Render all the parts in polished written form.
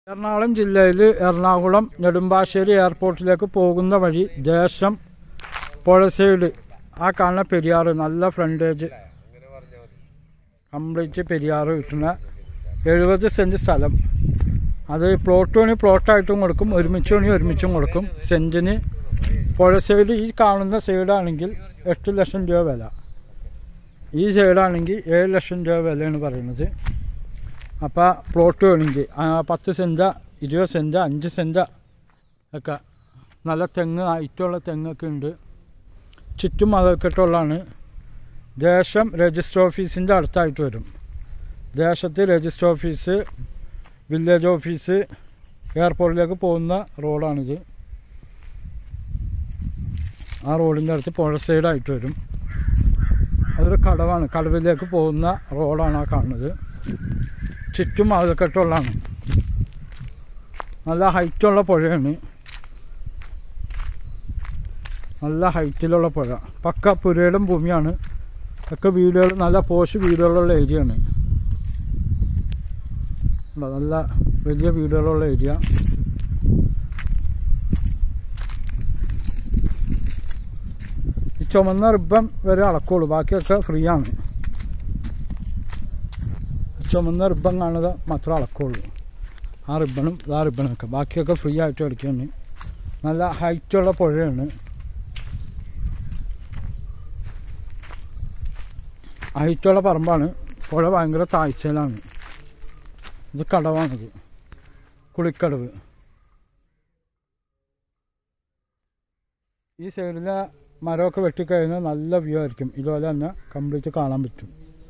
എറണാകുളം ജില്ലയിൽ എറണാകുളം നെടുമ്പാശ്ശേരി എയർപോർട്ടിലേക്ക് പോകുന്ന വഴി ദേശം പുഴ സൈഡ് ആ കാണുന്ന പെരിയാർ നല്ല ഫ്രണ്ടേജ് കംപ്ലീറ്റ് പെരിയാർ കിട്ടുന്ന 70 സെൻറ്റ് സ്ഥലം. അത് പ്ലോട്ട് വേണി പ്ലോട്ടായിട്ടും കൊടുക്കും, ഒരുമിച്ച് വേണി ഒരുമിച്ചും കൊടുക്കും. സെൻറ്റിന് പുഴ സൈഡ് ഈ കാണുന്ന സൈഡാണെങ്കിൽ 8 ലക്ഷം രൂപ വില, ഈ സൈഡാണെങ്കിൽ 7 ലക്ഷം രൂപ വിലയാണ് പറയുന്നത്. അപ്പോൾ പ്ലോട്ട് വേണമെങ്കിൽ 10 സെൻറ്റ് 20 സെൻറ്റ് 5 സെൻറ്റ് ഒക്കെ നല്ല തെങ്ങ് ഹൈറ്റുള്ള തെങ്ങൊക്കെ ഉണ്ട്. ചുറ്റും മതക്കെട്ടുള്ളതാണ്. ദേശം രജിസ്റ്റർ ഓഫീസിൻ്റെ അടുത്തായിട്ട് വരും. ദേശത്ത് രജിസ്റ്റർ ഓഫീസ്, വില്ലേജ് ഓഫീസ്, എയർപോർട്ടിലേക്ക് പോകുന്ന റോഡാണിത്. ആ റോഡിൻ്റെ അടുത്ത് പുഴ സൈഡായിട്ട് വരും. അതൊരു കടവാണ്, കടവിലേക്ക് പോകുന്ന റോഡാണ് ആ കാണുന്നത്. ചുറ്റും മതക്കെട്ടുള്ളതാണ്. നല്ല ഹൈറ്റുള്ള പുഴയാണ്, നല്ല ഹൈറ്റിലുള്ള പുഴ. പക്ക പുരയിടം ഭൂമിയാണ്. ഒക്കെ വീടുകൾ, നല്ല പോഷ് വീടുകളുള്ള ഏരിയയാണ്. നല്ല വലിയ വീടുകളുള്ള ഏരിയ. ഈ ചുമന്ന റിബൺ വരെ അളക്കുള്ളൂ, ബാക്കിയൊക്കെ ഫ്രീ ആണ്. ചുമന്ന റിബൺ കാണുന്നത് മാത്രമേ അളക്കുള്ളൂ. ആ റിബണൊക്കെ ബാക്കിയൊക്കെ ഫ്രീ ആയിട്ട് കളിക്കുകയാണ്. നല്ല ഹൈറ്റുള്ള പുഴയാണ്. ഹൈറ്റുള്ള പറമ്പാണ്. പുഴ ഭയങ്കര താഴ്ചയിലാണ്. ഇത് കടവാണിത്, കുളിക്കടവ്. ഈ സൈഡിലെ മരമൊക്കെ വെട്ടിക്കഴിഞ്ഞാൽ നല്ല വ്യൂ ആയിരിക്കും. ഇതുപോലെ തന്നെ കംപ്ലീറ്റ് കാണാൻ പറ്റും.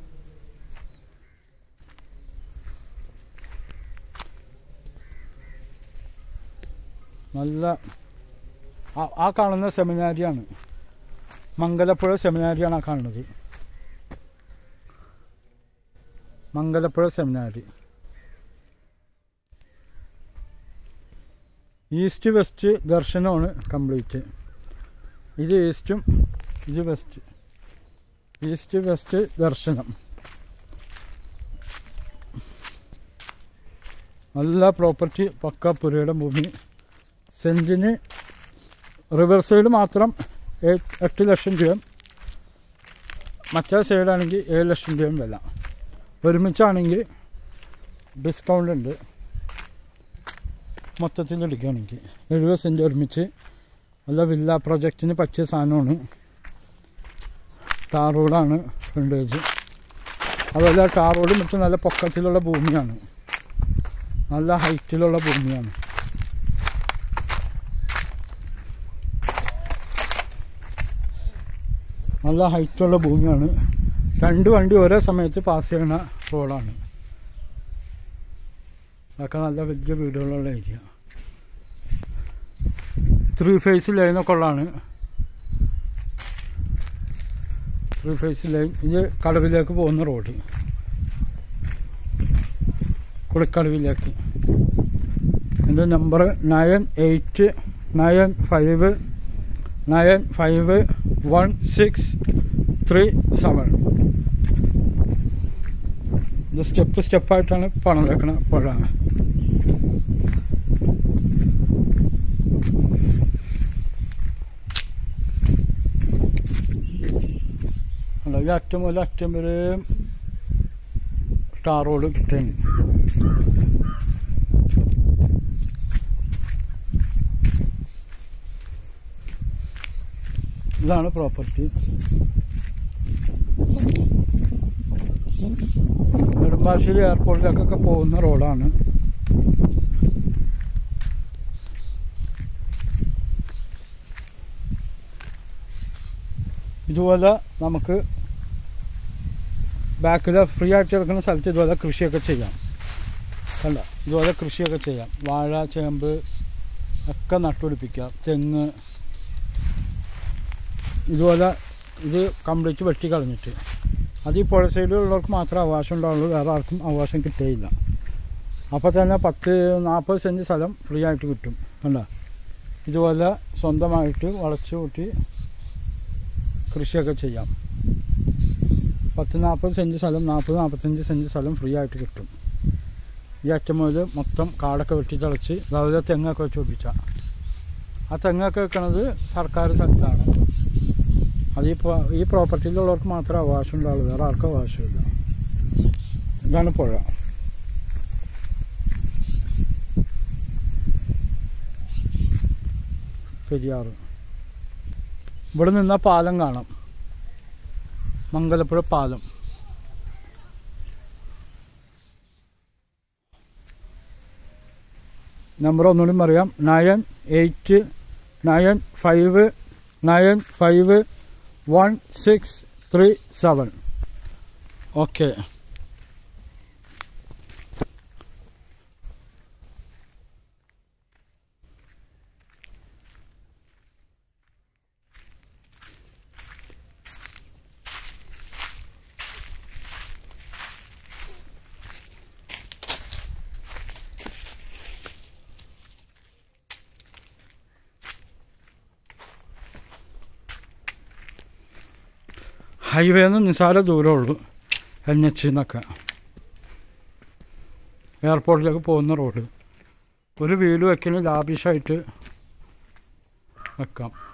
നല്ല ആ കാണുന്ന സെമിനാരിയാണ്, മംഗലപ്പുഴ സെമിനാരിയാണ് ആ കാണുന്നത്. മംഗലപ്പുഴ സെമിനാരി. ഈസ്റ്റ് വെസ്റ്റ് ദർശനമാണ് കംപ്ലീറ്റ്. ഇത് ഈസ്റ്റും ഇത് വെസ്റ്റ്. ഈസ്റ്റ് വെസ്റ്റ് ദർശനം. നല്ല പ്രോപ്പർട്ടി, പക്ക പുരയുടെ ഭൂമി. സെൻറ്റിന് റിവർ സൈഡ് മാത്രം 8 ലക്ഷം രൂപ, മറ്റേ സൈഡാണെങ്കിൽ 7 ലക്ഷം രൂപയും വില. ഒരുമിച്ചാണെങ്കിൽ ഡിസ്കൗണ്ട് ഉണ്ട്. മൊത്തത്തിൽ എടുക്കുകയാണെങ്കിൽ 70 സെൻറ്റ് ഒരുമിച്ച്. നല്ല വില്ല പ്രൊജക്റ്റിന് പറ്റിയ സാധനമാണ്. ടാർ റോഡാണ് ഫ്രണ്ടേജ്. അതുപോലെ ടാർ റോഡ് മറ്റും നല്ല പൊക്കത്തിലുള്ള ഭൂമിയാണ്, നല്ല ഹൈറ്റിലുള്ള ഭൂമിയാണ്. നല്ല ഹൈറ്റുള്ള ഭൂമിയാണ്. 2 വണ്ടി ഒരേ സമയത്ത് പാസ് ചെയ്യുന്ന റോഡാണ്. അതൊക്കെ നല്ല വലിയ വീടുകളുള്ള ഏരിയ. 3 ഫേസ് ലൈനൊക്കെ ഉള്ളതാണ്. 3 ഫേസ് ലൈൻ. ഇത് കടവിലേക്ക് പോകുന്ന റോഡ്, കുളിക്കടവിലേക്ക്. എൻ്റെ നമ്പർ 9895951637. ഇത് സ്റ്റെപ്പായിട്ടാണ് പണം വെക്കണ പുഴ. ഈ അറ്റം മുതൽ അറ്റം വരെ ടാർ റോഡ് കിട്ടുന്നു. ഇതാണ് പ്രോപ്പർട്ടി. നെടുമ്പാശ്ശേരി എയർപോർട്ടിലേക്കൊക്കെ പോകുന്ന റോഡാണ്. ഇതുപോലെ നമുക്ക് ബാക്കിൽ ഫ്രീ ആയിട്ട് എടുക്കുന്ന സ്ഥലത്ത് ഇതുപോലെ കൃഷിയൊക്കെ ചെയ്യാം. കണ്ട, ഇതുപോലെ കൃഷിയൊക്കെ ചെയ്യാം. വാഴ, ചേമ്പ് ഒക്കെ നട്ടുപിടിപ്പിക്കാം. തെങ്ങ്. ഇതുപോലെ ഇത് കംപ്ലീറ്റ് വെട്ടി കളഞ്ഞിട്ട്. അത് ഈ പുഴ സൈഡിലുള്ളവർക്ക് മാത്രമേ അവകാശം ഉണ്ടാവുള്ളൂ, വേറെ ആർക്കും അവകാശം കിട്ടുകയില്ല. അപ്പോൾ തന്നെ 40 സെൻറ്റ് സ്ഥലം ഫ്രീ ആയിട്ട് കിട്ടും. കണ്ട, ഇതുപോലെ സ്വന്തമായിട്ട് വളച്ച് കൂട്ടി കൃഷിയൊക്കെ ചെയ്യാം. 40-40 സെൻറ്റ് സ്ഥലം, 40-45 സെൻറ്റ് സ്ഥലം ഫ്രീ ആയിട്ട് കിട്ടും. ഈ അറ്റം മുതൽ മൊത്തം കാടൊക്കെ വെട്ടി തിളച്ച് അതായത് തെങ്ങൊക്കെ വെച്ച് പിടിപ്പിച്ചാൽ ആ തെങ്ങൊക്കെ വെക്കണത് സർക്കാർ സ്ഥലത്താണ്. അത് ഈ പ്രോപ്പർട്ടിയിലുള്ളവർക്ക് മാത്രമേ അവകാശം ഉണ്ടാവുള്ളൂ, വേറെ ആർക്കും അവകാശമില്ല. ഇതാണ് പുഴ. പെരിയാറ്. ഇവിടെ നിന്നാൽ പാലം കാണാം, മംഗലപ്പുഴ പാലം. നമ്പർ ഒന്നുകൂടി പറയാം, 9895951637. ഓക്കെ. ഹൈവേന്ന് നിസ്സാര ദൂരമുള്ളൂ, NH എന്നൊക്കെ എയർപോർട്ടിലേക്ക് പോകുന്ന റോഡ്. ഒരു വീട് വയ്ക്കുന്ന ലാവിഷായിട്ട് വെക്കാം.